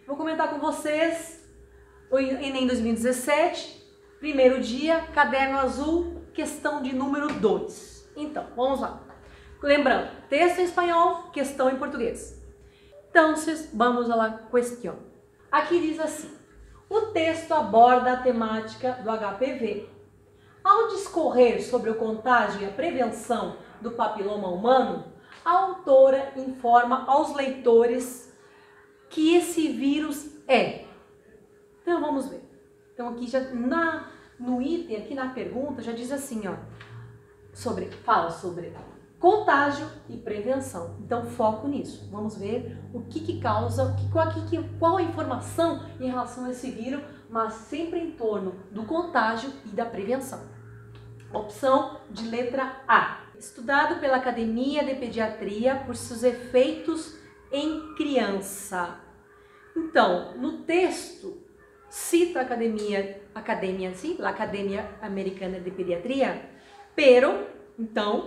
Vou comentar com vocês o Enem 2017, primeiro dia, caderno azul, questão de número 2. Então, vamos lá. Lembrando, texto em espanhol, questão em português. Então, vamos à questão. Aqui diz assim: o texto aborda a temática do HPV. Ao discorrer sobre o contágio e a prevenção do papiloma humano, a autora informa aos leitores que esse vírus é. Então vamos ver. Então aqui já no item, aqui na pergunta, já diz assim, ó, fala sobre contágio e prevenção. Então foco nisso. Vamos ver o que causa, qual a informação em relação a esse vírus, mas sempre em torno do contágio e da prevenção. Opção de letra A. Estudado pela Academia de Pediatria por seus efeitos em criança. Então, no texto, cita a Academia Americana de Pediatria, pero, então,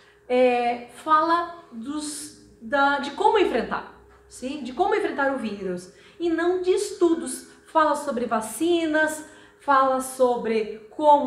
fala de como enfrentar, sim? De como enfrentar o vírus, e não de estudos. Fala sobre vacinas, fala sobre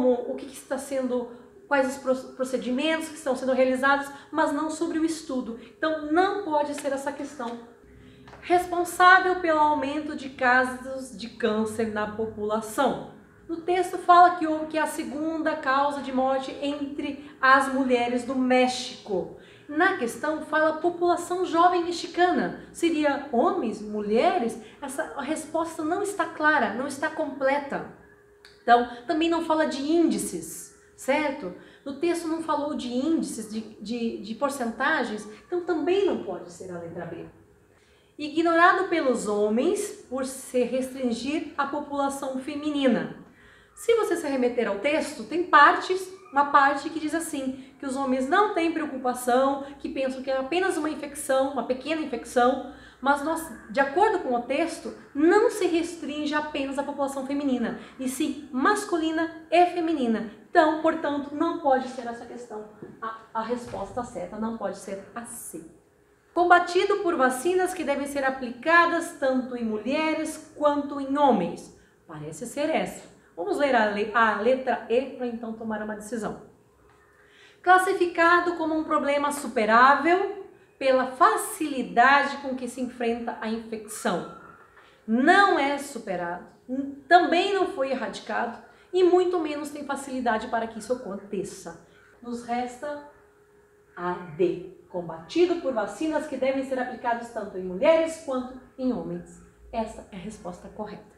quais os procedimentos que estão sendo realizados, mas não sobre o estudo. Então, não pode ser essa questão. Responsável pelo aumento de casos de câncer na população. No texto fala que é a segunda causa de morte entre as mulheres do México. Na questão fala população jovem mexicana. Seria homens, mulheres? A resposta não está clara, não está completa. Então, também não fala de índices, certo? No texto não falou de índices, de porcentagens, então também não pode ser a letra B. Ignorado pelos homens por se restringir à população feminina. Se você se remeter ao texto, tem uma parte que diz assim, que os homens não têm preocupação, que pensam que é apenas uma infecção, uma pequena infecção, mas de acordo com o texto, não se restringe apenas à população feminina, e sim masculina e feminina. Então, portanto, não pode ser essa questão. A resposta certa não pode ser a C. Combatido por vacinas que devem ser aplicadas tanto em mulheres quanto em homens. Parece ser essa. Vamos ler a letra E para então tomar uma decisão. Classificado como um problema superável pela facilidade com que se enfrenta a infecção. Não é superado, também não foi erradicado e muito menos tem facilidade para que isso aconteça. Nos resta a D. Combatido por vacinas que devem ser aplicadas tanto em mulheres quanto em homens. Essa é a resposta correta.